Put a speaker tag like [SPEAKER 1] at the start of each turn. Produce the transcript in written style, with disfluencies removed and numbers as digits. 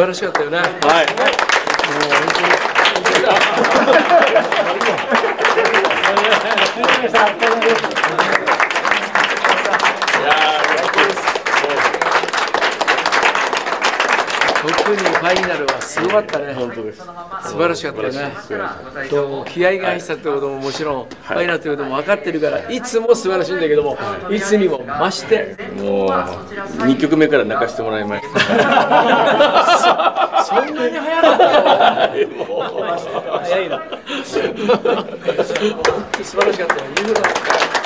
[SPEAKER 1] 晴らしかったよね。はい。もう本当に。特にファイナルはすごかったね。本当です。素晴らしかったよね。気合が入ってたってことももちろん、ファイナルということも分かってるから、いつも素晴らしいんだけども、いつにも増して。
[SPEAKER 2] もう2曲目から泣かせてもらいました。
[SPEAKER 1] そんなに早かったの？早いな。素晴らしかったよ。